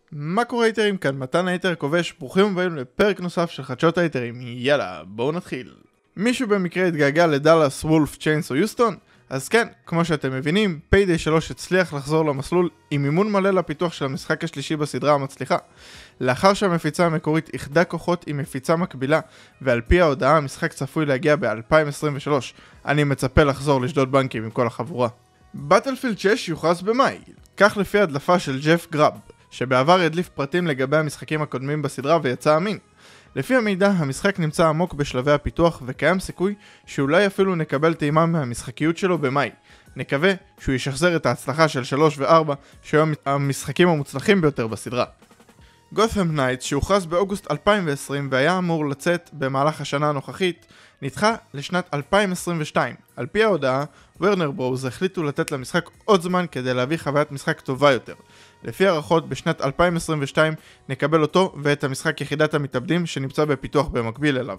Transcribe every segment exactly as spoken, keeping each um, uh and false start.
מה קורה היתרים? כאן מתן היתר כובש, ברוכים הבאים לפרק נוסף של חדשות היתרים. יאללה, בואו נתחיל. מישהו במקרה התגעגע לדאלאס וולף צ'יינס או יוסטון? אז כן, כמו שאתם מבינים, פיידיי שלוש הצליח לחזור למסלול עם מימון מלא לפיתוח של המשחק השלישי בסדרה המצליחה. לאחר שהמפיצה המקורית איחדה כוחות עם מפיצה מקבילה, ועל פי ההודעה המשחק צפוי להגיע ב-אלפיים עשרים ושלוש, אני מצפה לחזור לשדוד בנקים עם כל החבורה. באטלפילד שש יוכרז במאי, כך לפי הדלפה של ג'ף גראב, שבעבר הדליף פרטים לגבי המשחקים הקודמים בסדרה ויצא אמין. לפי המידע, המשחק נמצא עמוק בשלבי הפיתוח וקיים סיכוי שאולי אפילו נקבל טעימה מהמשחקיות שלו במאי. נקווה שהוא ישחזר את ההצלחה של שלוש ו-ארבע שהיו המשחקים המוצלחים ביותר בסדרה. גות'ם נייטס שהוכרז באוגוסט אלפיים ועשרים והיה אמור לצאת במהלך השנה הנוכחית, נדחה לשנת אלפיים עשרים ושתיים. על פי ההודעה, ורנר ברוז החליטו לתת למשחק עוד זמן כדי להביא חוויית משחק טובה יותר. לפי הערכות, בשנת אלפיים עשרים ושתיים נקבל אותו ואת המשחק יחידת המתאבדים שנמצא בפיתוח במקביל אליו.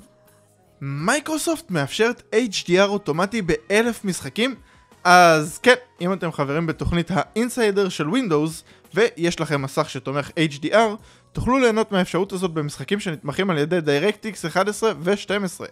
מייקרוסופט מאפשרת אייץ' די אר אוטומטי באלף משחקים? אז כן, אם אתם חברים בתוכנית האינסיידר של ווינדוס ויש לכם מסך שתומך אייץ' די אר, תוכלו ליהנות מהאפשרות הזאת במשחקים שנתמכים על ידי DirectX אחת עשרה ו-שתים עשרה.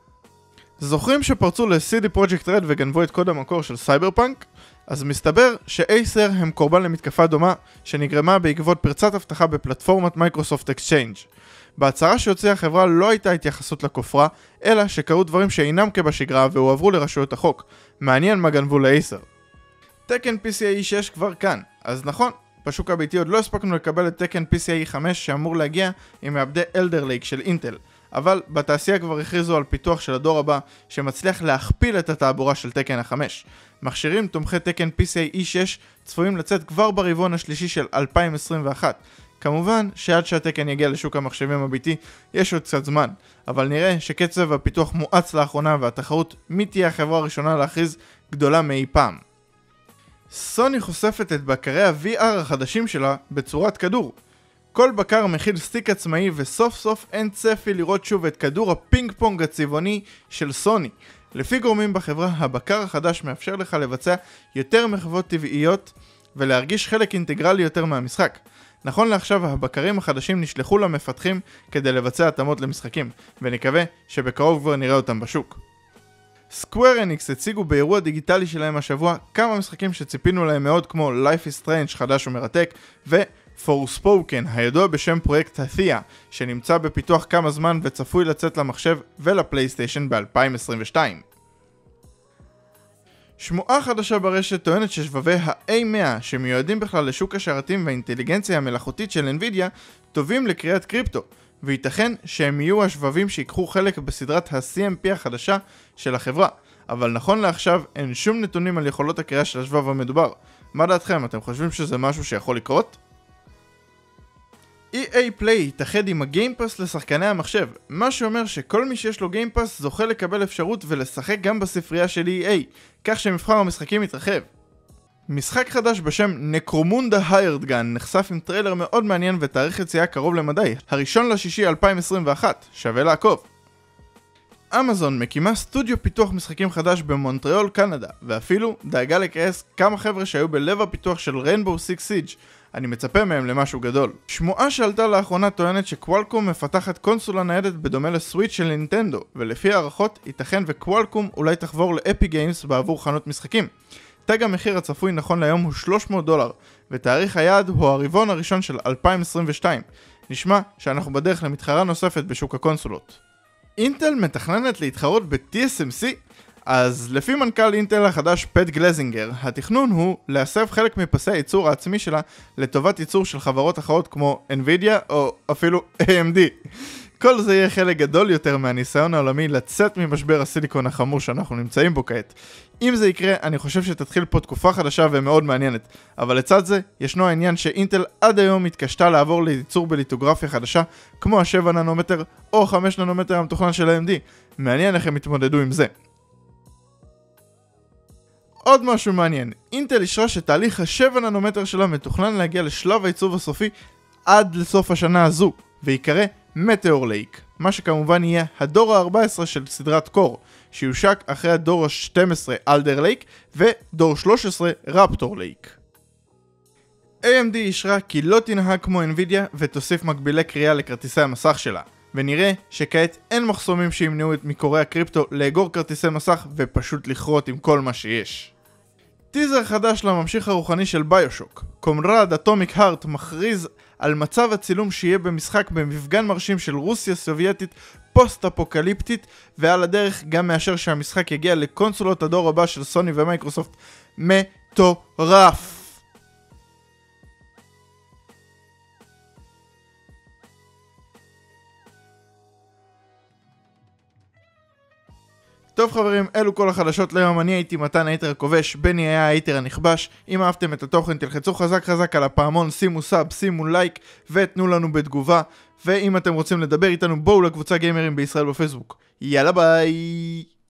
זוכרים שפרצו ל-סי די Projekt Red וגנבו את קוד המקור של סייברפאנק? אז מסתבר שאייסר הם קורבן למתקפה דומה שנגרמה בעקבות פרצת אבטחה בפלטפורמת מייקרוסופט אקסצ'יינג'. בהצהרה שהוציאה החברה לא הייתה התייחסות לכופרה, אלא שקרו דברים שאינם כבשגרה והועברו לרשויות החוק. מעניין מה גנבו לאייסר. תקן פי סי איי שש כבר כאן, אז נכון, בשוק הביתי עוד לא הספקנו לקבל את תקן פי סי איי חמש שאמור להגיע עם מעבדי אלדר לייק של אינטל, אבל בתעשייה כבר הכריזו על פיתוח של הדור הבא שמצליח להכפיל את התעבורה של תקן החמש. מכשירים תומכי תקן פי סי איי שש צפויים לצאת כבר ברבעון השלישי של אלפיים עשרים ואחת. כמובן שעד שהתקן יגיע לשוק המחשבים הביתי יש עוד קצת זמן, אבל נראה שקצב הפיתוח מואץ לאחרונה והתחרות מי תהיה החברה הראשונה להכריז גדולה מאי פעם. סוני חושפת את בקרי ה-וי אר החדשים שלה בצורת כדור. כל בקר מכיל סטיק עצמאי וסוף סוף אין צפי לראות שוב את כדור הפינג פונג הצבעוני של סוני. לפי גורמים בחברה, הבקר החדש מאפשר לך לבצע יותר מחוות טבעיות ולהרגיש חלק אינטגרלי יותר מהמשחק. נכון לעכשיו, הבקרים החדשים נשלחו למפתחים כדי לבצע התאמות למשחקים, ונקווה שבקרוב כבר נראה אותם בשוק. סקוואר אניקס הציגו באירוע דיגיטלי שלהם השבוע כמה משחקים שציפינו להם מאוד כמו Life is Strange חדש ומרתק ו Forspoken, הידוע בשם פרויקט הת'יה, שנמצא בפיתוח כמה זמן וצפוי לצאת למחשב ולפלייסטיישן ב-אלפיים עשרים ושתיים. שמועה חדשה ברשת טוענת ששבבי ה-איי מאה שמיועדים בכלל לשוק השרתים והאינטליגנציה המלאכותית של NVIDIA טובים לקריאת קריפטו, וייתכן שהם יהיו השבבים שיקחו חלק בסדרת ה-סי אם פי החדשה של החברה, אבל נכון לעכשיו אין שום נתונים על יכולות הקריאה של השבב המדובר. מה דעתכם? אתם חושבים שזה משהו שיכול לקרות? אי איי Play יתאחד עם הגיימפאס לשחקני המחשב, מה שאומר שכל מי שיש לו גיימפאס זוכה לקבל אפשרות ולשחק גם בספרייה של אי איי, כך שמבחר המשחקים יתרחב. משחק חדש בשם נקרומונדה היירדגן נחשף עם טריילר מאוד מעניין ותאריך יציאה קרוב למדי, הראשון לשישי אלפיים עשרים ואחת, שווה לעקוב. אמזון מקימה סטודיו פיתוח משחקים חדש במונטריאול, קנדה, ואפילו דאגה לקייס כמה חבר'ה שהיו בלב הפיתוח של ריינבואו סיקס סיג'. אני מצפה מהם למשהו גדול. שמועה שעלתה לאחרונה טוענת שקוואלקום מפתחת קונסולה ניידת בדומה לסוויץ' של נינטנדו, ולפי הערכות ייתכן וקוואלקום אולי תחבור לאפי גיימס בעבור חנות משחקים. תג המחיר הצפוי נכון להיום הוא שלוש מאות דולר, ותאריך היעד הוא הרבעון הראשון של אלפיים עשרים ושתיים. נשמע שאנחנו בדרך למתחרה נוספת בשוק הקונסולות. אינטל מתכננת להתחרות ב-טי אס אם סי? אז לפי מנכ"ל אינטל החדש פט גלזינגר, התכנון הוא להסב חלק מפסי הייצור העצמי שלה לטובת ייצור של חברות אחרות כמו NVIDIA או אפילו איי אם די. כל זה יהיה חלק גדול יותר מהניסיון העולמי לצאת ממשבר הסיליקון החמור שאנחנו נמצאים בו כעת. אם זה יקרה, אני חושב שתתחיל פה תקופה חדשה ומאוד מעניינת, אבל לצד זה, ישנו העניין שאינטל עד היום התקשתה לעבור לייצור בליטוגרפיה חדשה, כמו ה-שבע ננומטר או חמש ננומטר המתוכנן של איי אם די. מעניין איך הם יתמודדו עם זה. עוד משהו מעניין, אינטל אישרה שתהליך ה-שבע ננומטר שלה מתוכנן להגיע לשלב העיצוב הסופי עד לסוף השנה הזו, ויקרא מטאור לייק, מה שכמובן יהיה הדור ה-ארבע עשרה של סדרת קור, שיושק אחרי הדור ה-שתים עשרה אלדר לייק ודור שלוש עשרה רפטור לייק. איי אם די אישרה כי לא תנהג כמו Nvidia ותוסיף מקבילי קריאה לכרטיסי המסך שלה, ונראה שכעת אין מחסומים שימנעו את מקוראי הקריפטו לאגור כרטיסי מסך ופשוט לכרות עם כל מה שיש. טיזר חדש לממשיך הרוחני של ביושוק. קומרד אטומיק הארט מכריז על מצב הצילום שיהיה במשחק במפגן מרשים של רוסיה סובייטית פוסט-אפוקליפטית, ועל הדרך גם מאשר שהמשחק יגיע לקונסולות הדור הבא של סוני ומייקרוסופט. מטורף! טוב חברים, אלו כל החדשות ליום. אני הייתי מתן הייטר הכובש, בני היה הייטר הנכבש. אם אהבתם את התוכן תלחצו חזק חזק על הפעמון, שימו סאב, שימו לייק ותנו לנו בתגובה. ואם אתם רוצים לדבר איתנו בואו לקבוצה גיימרים בישראל בפייסבוק. יאללה ביי!